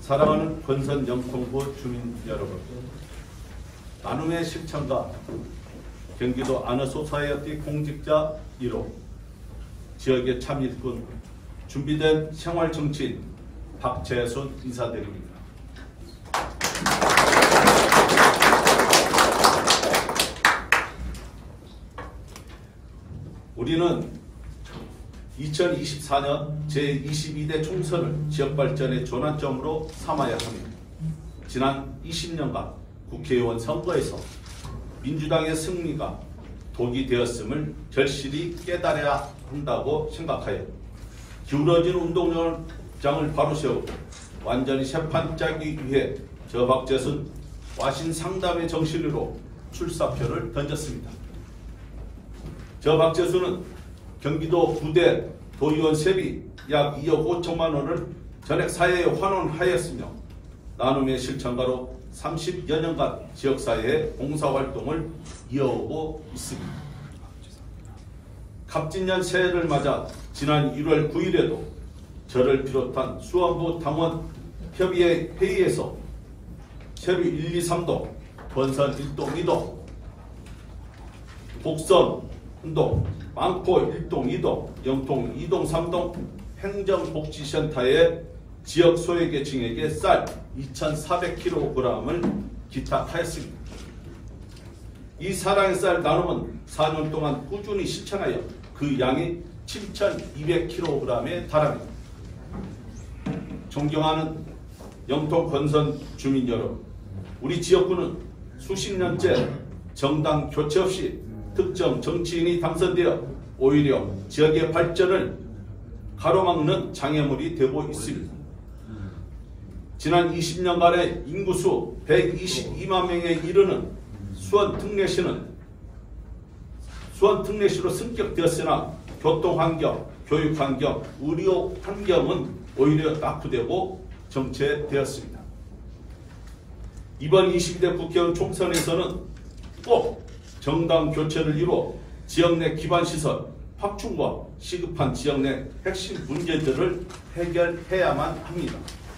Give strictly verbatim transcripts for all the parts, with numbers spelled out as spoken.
사랑하는 권선 영통구 주민 여러분, 나눔의 실천과 경기도 아나소사이어티 공직자 일 호, 지역의 참일꾼, 준비된 생활정치인 박재순 인사드립니다. 우리는 이천이십사 년 제이십이 대 총선을 지역발전의 전환점으로 삼아야 하며 지난 이십 년간 국회의원 선거에서 민주당의 승리가 독이 되었음을 절실히 깨달아야 한다고 생각하여 기울어진 운동장을 바로 세우고 완전히 새판 짜기 위해 저 박재순 와신 상담의 정신으로 출사표를 던졌습니다. 저 박재순은 경기도 부대 도의원 세비 약 이억 오천만 원을 전액 사회에 환원하였으며 나눔의 실천가로 삼십여 년간 지역사회의 봉사활동을 이어오고 있습니다. 갑진년 새해를 맞아 지난 일월 구일에도 저를 비롯한 수원구 당원 협의회 회의에서 세류 일, 이, 삼동, 권선 일 동, 이 동, 복선 운동, 망포 일 동, 이 동, 영통 이 동, 삼 동 행정복지센터의 지역 소외계층에게 쌀 이천사백 킬로그램을 기탁하였습니다. 이 사랑의 쌀 나눔은 사 년 동안 꾸준히 실천하여 그 양이 칠천이백 킬로그램에 달합니다. 존경하는 영통 권선 주민 여러분, 우리 지역구는 수십 년째 정당 교체 없이 특정 정치인이 당선되어 오히려 지역의 발전을 가로막는 장애물이 되고 있습니다. 지난 이십 년간의 인구수 백이십이만 명에 이르는 수원 특례시는 수원 특례시로 승격되었으나 교통환경, 교육환경, 의료환경은 오히려 낙후되고 정체되었습니다. 이번 이십이 대 국회의원 총선에서는 꼭 정당 교체를 이루어 지역 내 기반시설 확충과 시급한 지역 내 핵심 문제들을 해결해야만 합니다.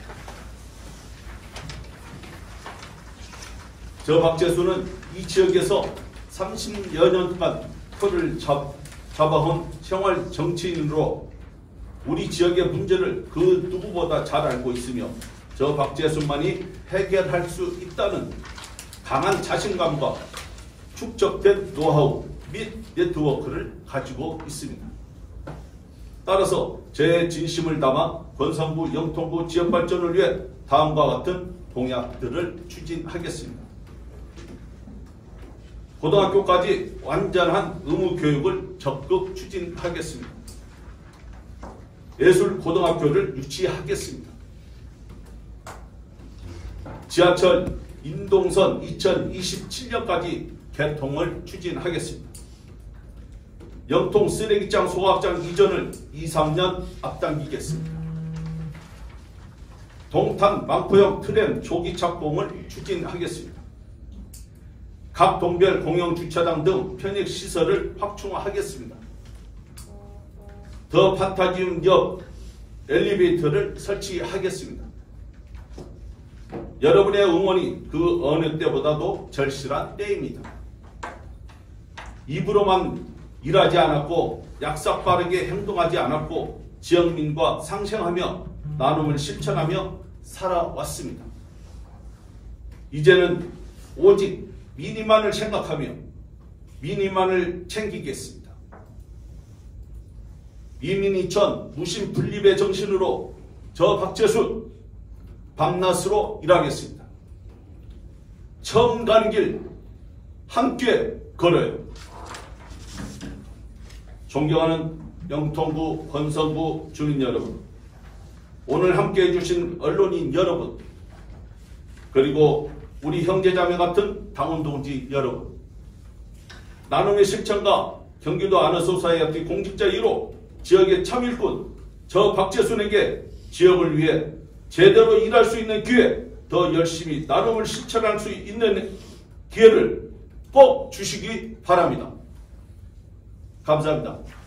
저 박재순은 이 지역에서 삼십여 년간 표를 잡, 잡아온 생활 정치인으로 우리 지역의 문제를 그 누구보다 잘 알고 있으며 저 박재순만이 해결할 수 있다는 강한 자신감과 축적된 노하우 및 네트워크를 가지고 있습니다. 따라서 제 진심을 담아 권선구, 영통구 지역발전을 위해 다음과 같은 공약들을 추진하겠습니다. 고등학교까지 완전한 의무교육을 적극 추진하겠습니다. 예술고등학교를 유치하겠습니다. 지하철 인동선 이천이십칠 년까지 개통을 추진하겠습니다. 영통 쓰레기장 소각장 이전을 이, 삼 년 앞당기겠습니다. 동탄 망포형 트램 조기 착공을 추진하겠습니다. 각 동별 공영주차장 등 편익시설을 확충하겠습니다. 더 판타지움 옆 엘리베이터를 설치하겠습니다. 여러분의 응원이 그 어느 때보다도 절실한 때입니다. 입으로만 일하지 않았고 약삭 빠르게 행동하지 않았고 지역민과 상생하며 나눔을 실천하며 살아왔습니다. 이제는 오직 민의만을 생각하며 민의만을 챙기겠습니다. 이민이천 무심분립의 정신으로 저 박재순 밤낮으로 일하겠습니다. 처음 가는 길 함께 걸어요. 존경하는 영통구, 권선구 주민 여러분, 오늘 함께해 주신 언론인 여러분, 그리고 우리 형제자매 같은 당원동지 여러분, 나눔의 실천과 경기도 아나소사이어티 공직자 일 호 지역의 참일꾼 저 박재순에게 지역을 위해 제대로 일할 수 있는 기회, 더 열심히 나눔을 실천할 수 있는 기회를 꼭 주시기 바랍니다. 감사합니다.